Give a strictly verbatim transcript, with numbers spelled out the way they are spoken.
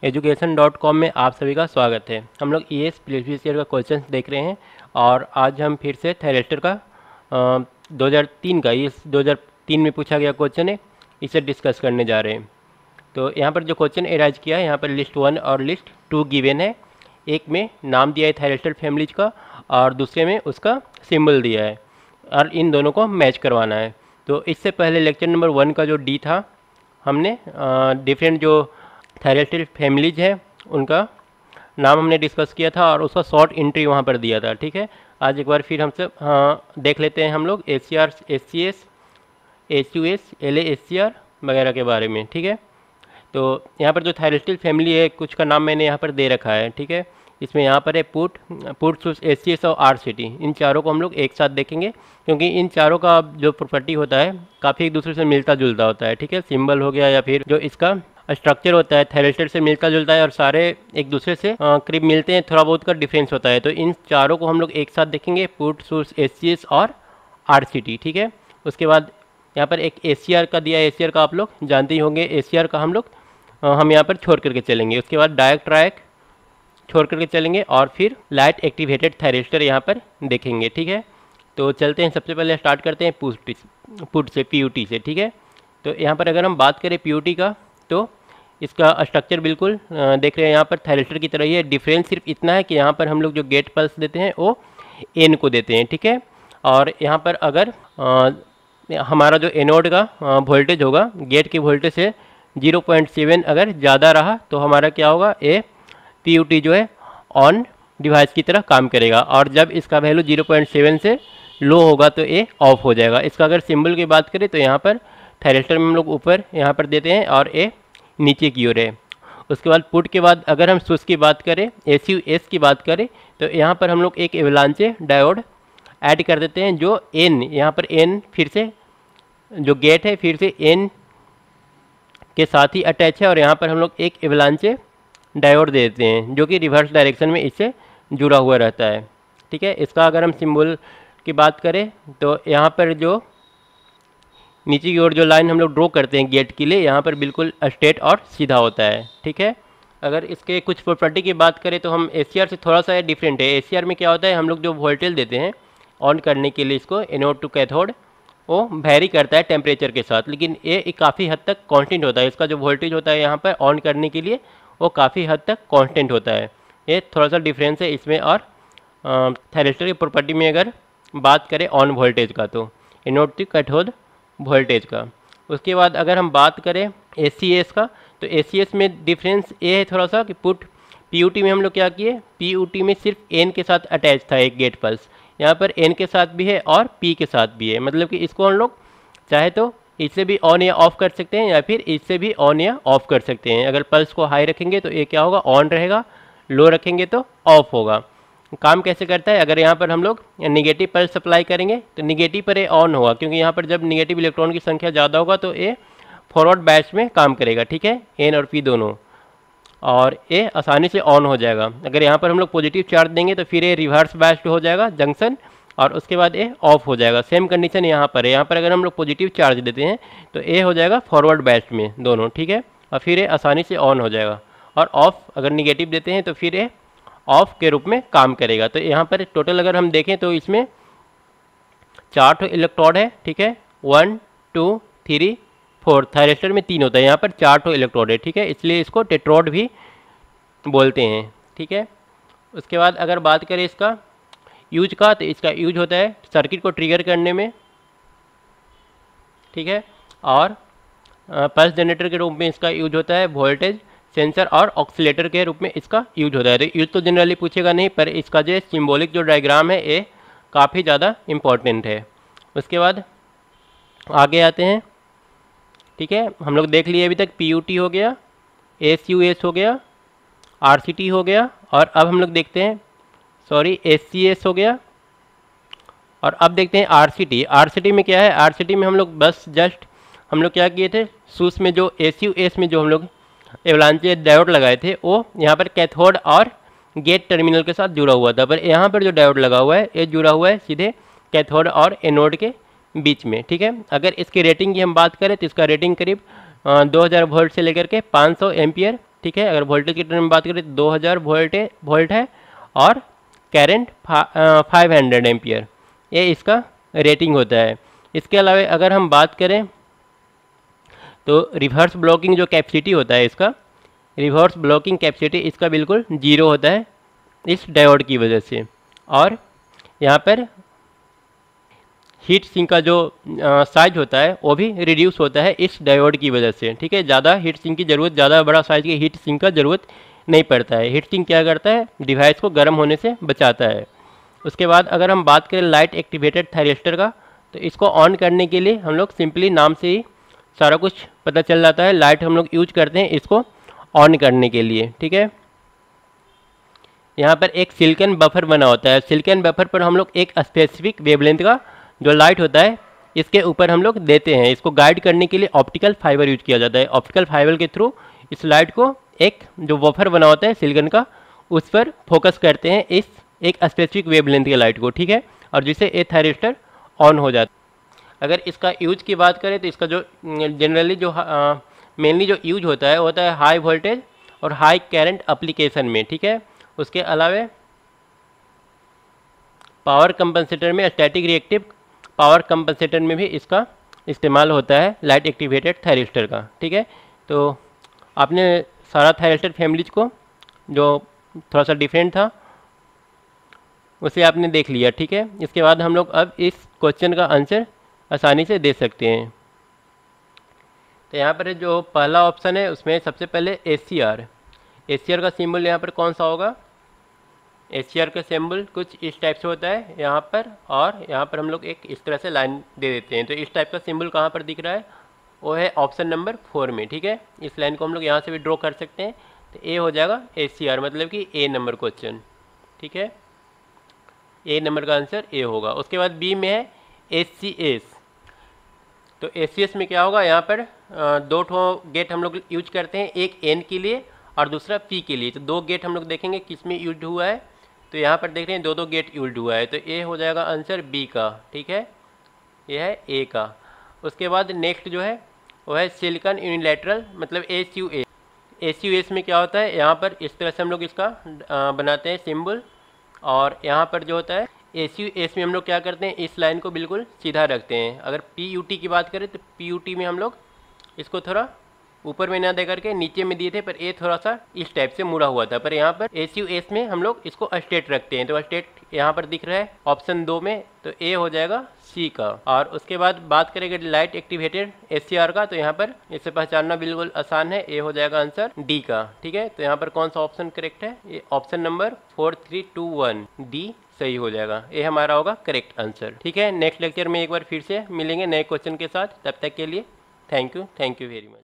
Education dot com में आप सभी का स्वागत है। हम लोग ई एस प्रीवियस ईयर का क्वेश्चन देख रहे हैं और आज हम फिर से थायरिस्टर का आ, दो हज़ार तीन का इस दो हज़ार तीन में पूछा गया क्वेश्चन है, इसे डिस्कस करने जा रहे हैं। तो यहाँ पर जो क्वेश्चन एराइज किया है, यहाँ पर लिस्ट वन और लिस्ट टू गिवन है। एक में नाम दिया है थायरिस्टर फैमिलीज का और दूसरे में उसका सिंबल दिया है और इन दोनों को मैच करवाना है। तो इससे पहले लेक्चर नंबर वन का जो डी था, हमने डिफरेंट जो थायरिस्टर फैमिलीज है उनका नाम हमने डिस्कस किया था और उसका शॉर्ट एंट्री वहाँ पर दिया था। ठीक है, आज एक बार फिर हमसे हाँ देख लेते हैं हम लोग A C R, S C S, S U S, L A S C R वगैरह के बारे में। ठीक है, तो यहाँ पर जो थायरिस्टर फैमिली है कुछ का नाम मैंने यहाँ पर दे रखा है। ठीक है, इसमें यहाँ पर है put, put source, S C S और आर सी टी। इन चारों को हम लोग एक साथ देखेंगे क्योंकि इन चारों का जो प्रॉपर्टी होता है काफ़ी एक दूसरे से मिलता जुलता होता है। ठीक है, सिंबल हो गया या फिर जो इसका स्ट्रक्चर होता है थायरिस्टर से मिलता जुलता है और सारे एक दूसरे से करीब मिलते हैं, थोड़ा बहुत का डिफरेंस होता है। तो इन चारों को हम लोग एक साथ देखेंगे, put source, S C S और आर सी टी। ठीक है, उसके बाद यहाँ पर एक ए सी आर का दिया है। ए सी आर का आप लोग जानते ही होंगे, ए सी आर का हम लोग हम यहाँ पर छोड़ करके चलेंगे। उसके बाद डायक ट्रायक छोड़ करके चलेंगे और फिर लाइट एक्टिवेटेड थायरिस्टर यहाँ पर देखेंगे। ठीक है, तो चलते हैं। सबसे पहले स्टार्ट करते हैं पुट पुट से, पी यू टी से। ठीक है, तो यहाँ पर अगर हम बात करें पी यू टी का, तो इसका स्ट्रक्चर बिल्कुल देख रहे हैं यहाँ पर थायरिस्टर की तरह ही है। डिफरेंस सिर्फ इतना है कि यहाँ पर हम लोग जो गेट पल्स देते हैं वो एन को देते हैं। ठीक है, और यहाँ पर अगर आ, हमारा जो एनोड का वोल्टेज होगा गेट की वोल्टेज से ज़ीरो पॉइंट सेवन अगर ज़्यादा रहा तो हमारा क्या होगा, ए पी यू टी जो है ऑन डिवाइस की तरह काम करेगा, और जब इसका वैल्यू ज़ीरो पॉइंट सेवन से लो होगा तो ए ऑफ हो जाएगा। इसका अगर सिंबल की बात करें तो यहाँ पर थायरिस्टर में हम लोग ऊपर यहाँ पर देते हैं और ए नीचे की ओर है। उसके बाद पुट के बाद अगर हम स्विच की बात करें, एस यू एस की बात करें, तो यहाँ पर हम लोग एक एवलांचे डायोड ऐड कर देते हैं जो एन, यहाँ पर एन फिर से जो गेट है फिर से एन के साथ ही अटैच है और यहाँ पर हम लोग एक एवलांचे डायोड दे देते हैं जो कि रिवर्स डायरेक्शन में इससे जुड़ा हुआ रहता है। ठीक है, इसका अगर हम सिंबल की बात करें तो यहाँ पर जो नीचे की ओर जो लाइन हम लोग ड्रॉ करते हैं गेट के लिए, यहाँ पर बिल्कुल स्ट्रेट और सीधा होता है। ठीक है, अगर इसके कुछ प्रॉपर्टी की बात करें तो हम ए सी आर से थोड़ा सा डिफरेंट है। ए सी आर में क्या होता है, हम लोग जो वोल्टेज देते हैं ऑन करने के लिए इसको एनोड टू कैथोड, वो वेरी करता है टेम्परेचर के साथ, लेकिन ये काफ़ी हद तक कांस्टेंट होता है। इसका जो वोल्टेज होता है यहाँ पर ऑन करने के लिए वो काफ़ी हद तक कांस्टेंट होता है। ये थोड़ा सा डिफरेंस है इसमें और थायरिस्टर की प्रॉपर्टी में अगर बात करें ऑन वोल्टेज का, तो एनोड टू कैथोड वोल्टेज का। उसके बाद अगर हम बात करें ए सी एस का, तो ए सी एस में डिफरेंस ये है थोड़ा सा कि पुट पी यू टी में हम लोग क्या किए, पी यू टी में सिर्फ एन के साथ अटैच था एक गेट पल्स, यहाँ पर एन के साथ भी है और पी के साथ भी है। मतलब कि इसको हम लोग चाहे तो इससे भी ऑन या ऑफ कर सकते हैं या फिर इससे भी ऑन या ऑफ कर सकते हैं। अगर पल्स को हाई रखेंगे तो ये क्या होगा, ऑन रहेगा, लो रखेंगे तो ऑफ होगा। काम कैसे करता है, अगर यहाँ पर हम लोग निगेटिव पल्स सप्लाई करेंगे तो निगेटिव पर ये ऑन होगा, क्योंकि यहाँ पर जब निगेटिव इलेक्ट्रॉन की संख्या ज़्यादा होगा तो ये फॉरवर्ड बैच में काम करेगा। ठीक है, एन और पी दोनों, और ये आसानी से ऑन हो जाएगा। अगर यहाँ पर हम लोग पॉजिटिव चार्ज देंगे तो फिर ये रिवर्स बैच हो जाएगा जंक्शन और उसके बाद ये ऑफ हो जाएगा। सेम कंडीशन यहाँ पर है, यहाँ पर अगर हम लोग पॉजिटिव चार्ज देते हैं तो ये हो जाएगा फॉरवर्ड बैच में दोनों। ठीक है, और फिर ये आसानी से ऑन हो जाएगा, और ऑफ अगर निगेटिव देते हैं तो फिर ये ऑफ के रूप में काम करेगा। तो यहाँ पर टोटल अगर हम देखें तो इसमें चार ठो इलेक्ट्रोड है। ठीक है, one two three four, thyristor में तीन होता है, यहाँ पर चार ठो इलेक्ट्रोड है। ठीक है, इसलिए इसको टेट्रोड भी बोलते हैं। ठीक है, उसके बाद अगर बात करें इसका यूज का, तो इसका यूज होता है सर्किट को ट्रिगर करने में। ठीक है, और पल्स जनरेटर के रूप में इसका यूज होता है, वोल्टेज सेंसर और ऑक्सीलेटर के रूप में इसका यूज होता है। तो यूज तो जनरली पूछेगा नहीं, पर इसका जो सिंबॉलिक जो डायग्राम है ये काफ़ी ज़्यादा इम्पॉर्टेंट है। उसके बाद आगे आते हैं। ठीक है, हम लोग देख लिए अभी तक पी यू टी हो गया, एस यू एस हो गया, आर सी टी हो गया, और अब हम लोग देखते हैं सॉरी एस सी एस हो गया, और अब देखते हैं R C T. R C T में क्या है, आर सी टी में हम लोग बस जस्ट हम लोग क्या किए थे, सूस में जो एस यू एस में जो हम लोग एवलांचे डायोड लगाए थे वो यहाँ पर कैथोड और गेट टर्मिनल के साथ जुड़ा हुआ था, पर यहाँ पर जो डायोड लगा हुआ है ये जुड़ा हुआ है सीधे कैथोड और एनोड के बीच में। ठीक है, अगर इसकी रेटिंग की हम बात करें तो इसका रेटिंग करीब दो हज़ार वोल्ट से लेकर के पाँच सौ एम्पियर ठीक है। अगर वोल्टेज के टर्म में बात करें तो दो हज़ार वोल्ट वोल्ट है और करंट फाइव हंड्रेड एम्पियर, ये इसका रेटिंग होता है। इसके अलावा अगर हम बात करें तो रिवर्स ब्लॉकिंग जो कैपेसिटी होता है इसका, रिवर्स ब्लॉकिंग कैपेसिटी इसका बिल्कुल जीरो होता है इस डायोड की वजह से। और यहाँ पर हीट सिंक का जो साइज होता है वो भी रिड्यूस होता है इस डायोड की वजह से, ठीक है। ज़्यादा हीट सिंक की ज़रूरत, ज़्यादा बड़ा साइज के हीट सिंक का ज़रूरत नहीं पड़ता है। हीट सिंक क्या करता है, डिवाइस को गर्म होने से बचाता है। उसके बाद अगर हम बात करें लाइट एक्टिवेटेड थायरिस्टर का, तो इसको ऑन करने के लिए हम लोग सिंपली नाम से ही सारा कुछ पता चल जाता है। लाइट हम लोग यूज करते हैं इसको ऑन करने के लिए, ठीक है। यहाँ पर एक सिलिकॉन बफर बना होता है, सिलिकॉन बफर पर हम लोग एक स्पेसिफिक वेवलेंथ का जो लाइट होता है इसके ऊपर हम लोग देते हैं। इसको गाइड करने के लिए ऑप्टिकल फाइबर यूज किया जाता है। ऑप्टिकल फाइबर के थ्रू इस लाइट को एक जो बफर बना होता है सिलिकॉन का, उस पर फोकस करते हैं इस एक स्पेसिफिक वेवलेंथ के लाइट को, ठीक है। और जिससे ये थायरिस्टर ऑन हो जाता है। अगर इसका यूज की बात करें तो इसका जो जनरली जो मेनली जो यूज होता है होता है हाई वोल्टेज और हाई करंट एप्लीकेशन में, ठीक है। उसके अलावा पावर कंपनसेटर में, स्टैटिक रिएक्टिव पावर कंपनसेटर में भी इसका इस्तेमाल होता है लाइट एक्टिवेटेड थायरिस्टर का, ठीक है। तो आपने सारा थायरिस्टर फैमिलीज को जो थोड़ा सा डिफरेंट था उसे आपने देख लिया, ठीक है। इसके बाद हम लोग अब इस क्वेश्चन का आंसर आसानी से दे सकते हैं। तो यहाँ पर जो पहला ऑप्शन है उसमें सबसे पहले A C R, A C R का सिंबल यहाँ पर कौन सा होगा, ए सी आर का सिंबल कुछ इस टाइप से होता है यहाँ पर, और यहाँ पर हम लोग एक इस तरह से लाइन दे देते हैं। तो इस टाइप का सिंबल कहाँ पर दिख रहा है, वो है ऑप्शन नंबर फोर में, ठीक है। इस लाइन को हम लोग यहाँ से भी ड्रॉ कर सकते हैं। तो ए हो जाएगा ए सी आर, मतलब कि ए नंबर क्वेश्चन, ठीक है। ए नंबर का आंसर ए होगा। उसके बाद बी में है एच सी एस। तो एच सी एस में क्या होगा, यहाँ पर दो ठो गेट हम लोग यूज करते हैं, एक एन के लिए और दूसरा पी के लिए। तो दो गेट हम लोग देखेंगे किस में यूज हुआ है। तो यहाँ पर देख रहे हैं दो दो गेट यूज हुआ है, तो ए हो जाएगा आंसर बी का, ठीक है। ये है ए का। उसके बाद नेक्स्ट जो है वो है सिलिकॉन यूनिलैटरल, मतलब S U S. S U S में क्या होता है, यहाँ पर इस तरह से हम लोग इसका बनाते हैं सिंबल। और यहाँ पर जो होता है एस यू एस में हम लोग क्या करते हैं, इस लाइन को बिल्कुल सीधा रखते हैं। अगर पी यू टी की बात करें तो पी यू टी में हम लोग इसको थोड़ा ऊपर में ना दे करके नीचे में दिए थे, पर ए थोड़ा सा इस टाइप से मुड़ा हुआ था। पर यहाँ पर एस यू एस में हम लोग इसको स्ट्रेट रखते हैं। तो स्ट्रेट यहाँ पर दिख रहा है ऑप्शन दो में, तो ए हो जाएगा सी का। और उसके बाद बात करेंगे light activated S C R का, तो यहाँ पर इसे पहचानना बिल्कुल आसान है, ए हो जाएगा आंसर डी का, ठीक है। तो यहाँ पर कौन सा ऑप्शन करेक्ट है, ये option number four three two one D सही हो जाएगा, ये हमारा होगा करेक्ट आंसर, ठीक है। नेक्स्ट लेक्चर में एक बार फिर से मिलेंगे नए क्वेश्चन के साथ, तब तक के लिए thank you, thank you very much.